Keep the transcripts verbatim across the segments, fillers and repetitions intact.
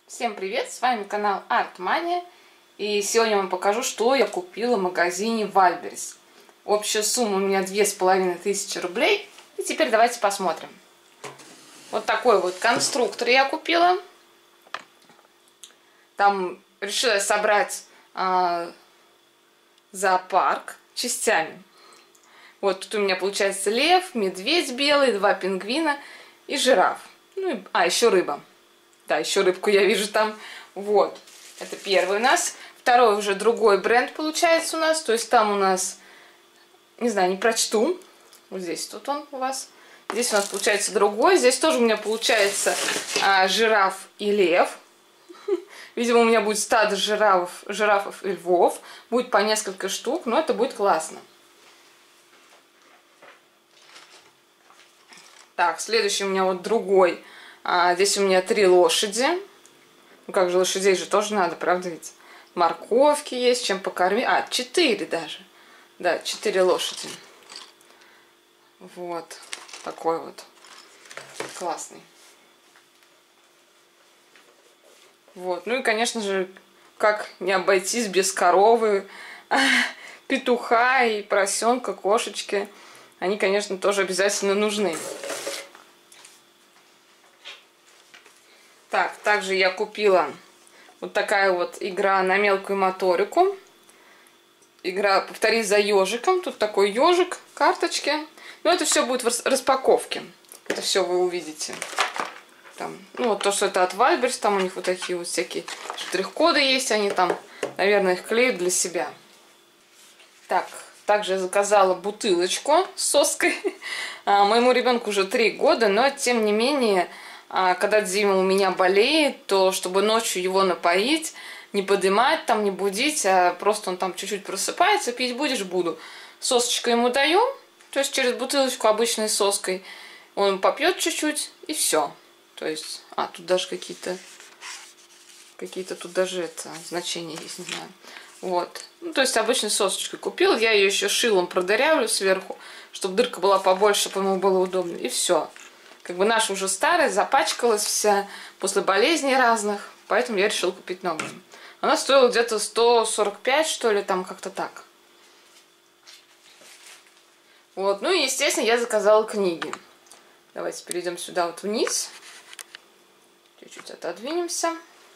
Всем привет! С вами канал Art-Mania. И сегодня я вам покажу, что я купила в магазине Вальберис. Общая сумма у меня две с половиной тысячи рублей. И теперь давайте посмотрим. Вот такой вот конструктор я купила. Там решила собрать а, зоопарк частями. Вот тут у меня получается лев, медведь белый, два пингвина и жираф. Ну и, а, еще рыба. Да, еще рыбку я вижу там. Вот. Это первый у нас. Второй уже другой бренд получается у нас. То есть там у нас, не знаю, не прочту. Вот здесь тут он у вас. Здесь у нас получается другой. Здесь тоже у меня получается а, жираф и лев. Видимо, у меня будет стадо жирафов, жирафов и львов. Будет по несколько штук, но это будет классно. Так, следующий у меня вот другой. А, здесь у меня три лошади. Ну как же, лошадей же тоже надо, правда ведь? Морковки есть, чем покормить. А, четыре даже. Да, четыре лошади. Вот. Такой вот. Классный. Вот. Ну и, конечно же, как не обойтись без коровы, петуха и поросенка, кошечки. Они, конечно, тоже обязательно нужны. Так, также я купила вот такая вот игра на мелкую моторику. Игра «Повтори за ежиком». Тут такой ежик, карточки. Но это все будет в распаковке. Это все вы увидите. Там, ну вот то, что это от Вальберис, там у них вот такие вот всякие штрих-коды есть. Они там, наверное, их клеят для себя. Так, также я заказала бутылочку с соской. Моему ребенку уже три года, но тем не менее... А когда Дима у меня болеет, то чтобы ночью его напоить, не поднимать, там, не будить, а просто он там чуть-чуть просыпается, пить будешь, буду. Сосочку ему даем, то есть через бутылочку обычной соской. Он попьет чуть-чуть и все. То есть, а, тут даже какие-то, какие-то тут даже это, значения есть, не знаю. Вот. Ну, то есть обычной сосочкой купил, я ее еще шилом продырявлю сверху, чтобы дырка была побольше, чтобы ему было удобно, и все. Как бы наша уже старая, запачкалась вся после болезней разных, поэтому я решила купить новую. Она стоила где-то сто сорок пять, что ли, там как-то так. Вот, ну и, естественно, я заказала книги. Давайте перейдем сюда вот вниз. Чуть-чуть отодвинемся.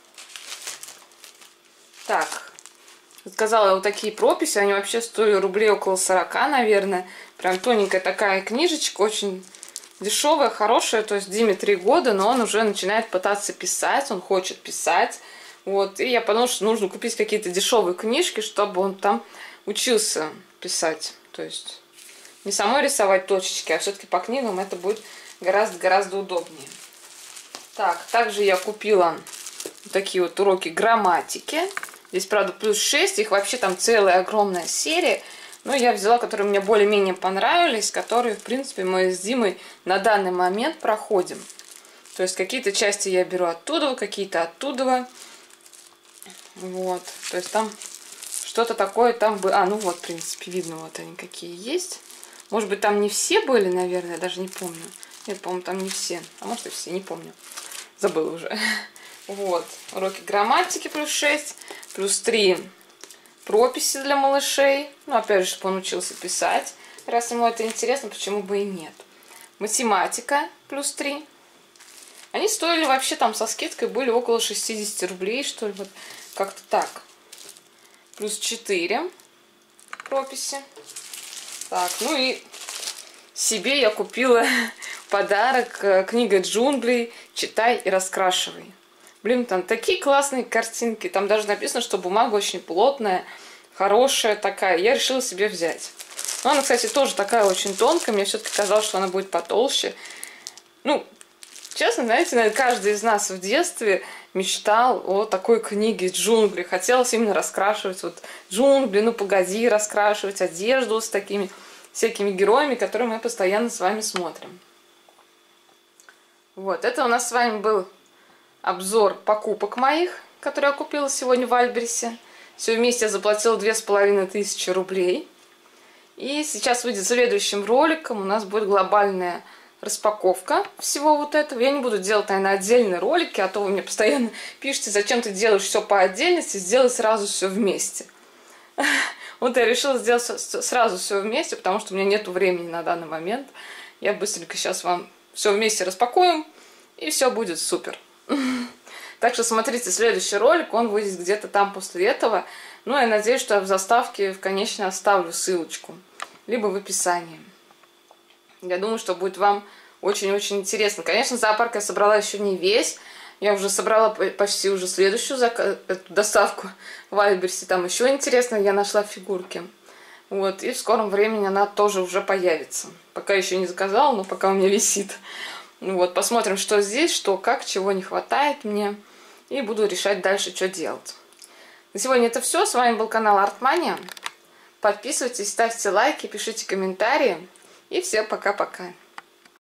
Так, заказала вот такие прописи, они вообще стоили рублей около сорока, наверное. Прям тоненькая такая книжечка, очень... дешевая, хорошая, то есть Диме три года, но он уже начинает пытаться писать, он хочет писать. Вот, и я подумала, что нужно купить какие-то дешевые книжки, чтобы он там учился писать. То есть не самой рисовать точечки, а все-таки по книгам это будет гораздо-гораздо удобнее. Так, также я купила вот такие вот уроки грамматики. Здесь, правда, плюс шесть, их вообще там целая огромная серия. Но я взяла, которые мне более-менее понравились, которые, в принципе, мы с Димой на данный момент проходим. То есть какие-то части я беру оттуда, какие-то оттуда. Вот. То есть там что-то такое там было. А, ну вот, в принципе, видно, вот они какие есть. Может быть, там не все были, наверное, даже не помню. Нет, по-моему, там не все. А может и все, не помню. Забыла уже. Вот. Уроки грамматики плюс шесть, плюс три. Прописи для малышей. Ну, опять же, чтобы он учился писать. Раз ему это интересно, почему бы и нет. Математика плюс три. Они стоили вообще там со скидкой, были около шестидесяти рублей, что ли. Вот как-то так. Плюс четыре прописи. Так, ну и себе я купила подарок. Книга джунглей «Читай и раскрашивай». Блин, там такие классные картинки. Там даже написано, что бумага очень плотная, хорошая такая. Я решила себе взять. Но она, кстати, тоже такая очень тонкая. Мне все-таки казалось, что она будет потолще. Ну, честно, знаете, наверное, каждый из нас в детстве мечтал о такой книге «Джунгли». Хотелось именно раскрашивать вот джунгли, ну погоди, раскрашивать одежду с такими всякими героями, которые мы постоянно с вами смотрим. Вот, это у нас с вами был... обзор покупок моих, которые я купила сегодня в Вальберисе. Все вместе я заплатила две с половиной тысячи рублей. И сейчас выйдет следующим роликом. У нас будет глобальная распаковка всего вот этого. Я не буду делать, наверное, отдельные ролики, а то вы мне постоянно пишете, зачем ты делаешь все по отдельности, сделай сразу все вместе. Вот я решила сделать сразу все вместе, потому что у меня нету времени на данный момент. Я быстренько сейчас вам все вместе распакуем, и все будет супер. Так что смотрите следующий ролик, он выйдет где-то там после этого. Ну, я надеюсь, что я в заставке в конечной оставлю ссылочку, либо в описании. Я думаю, что будет вам очень-очень интересно. Конечно, зоопарк я собрала еще не весь. Я уже собрала почти уже следующую эту доставку в Альберсе. Там еще интересно, я нашла фигурки. Вот, и в скором времени она тоже уже появится. Пока еще не заказала, но пока у меня висит. Вот, посмотрим, что здесь, что, как, чего не хватает мне. И буду решать дальше, что делать. На сегодня это все. С вами был канал Артмания. Подписывайтесь, ставьте лайки, пишите комментарии. И всем пока-пока.